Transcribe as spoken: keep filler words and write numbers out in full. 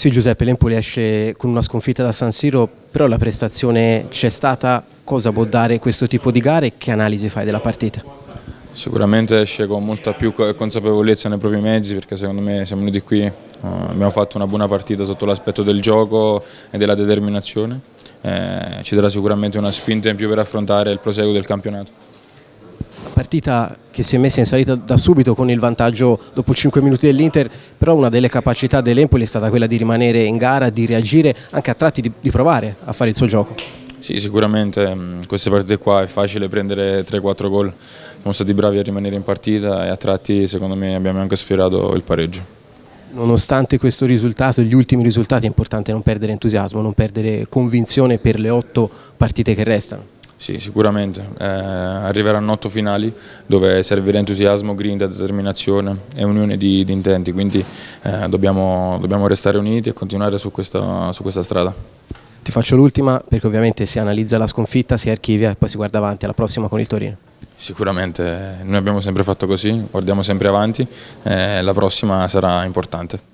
Sì, Giuseppe, l'Empoli esce con una sconfitta da San Siro, però la prestazione c'è stata. Cosa può dare questo tipo di gare e che analisi fai della partita? Sicuramente esce con molta più consapevolezza nei propri mezzi, perché secondo me siamo venuti qui, eh, abbiamo fatto una buona partita sotto l'aspetto del gioco e della determinazione, eh, ci darà sicuramente una spinta in più per affrontare il proseguo del campionato. Partita che si è messa in salita da subito con il vantaggio dopo cinque minuti dell'Inter, però una delle capacità dell'Empoli è stata quella di rimanere in gara, di reagire, anche a tratti di, di provare a fare il suo gioco. Sì, sicuramente in queste partite qua è facile prendere tre quattro gol, siamo stati bravi a rimanere in partita e a tratti secondo me abbiamo anche sfiorato il pareggio. Nonostante questo risultato, gli ultimi risultati, è importante non perdere entusiasmo, non perdere convinzione per le otto partite che restano. Sì, sicuramente, eh, arriveranno otto finali dove servirà entusiasmo, grinta, determinazione e unione di, di intenti, quindi eh, dobbiamo, dobbiamo restare uniti e continuare su questa, su questa strada. Ti faccio l'ultima perché ovviamente si analizza la sconfitta, si archivia e poi si guarda avanti alla prossima con il Torino. Sicuramente, noi abbiamo sempre fatto così, guardiamo sempre avanti, eh, la prossima sarà importante.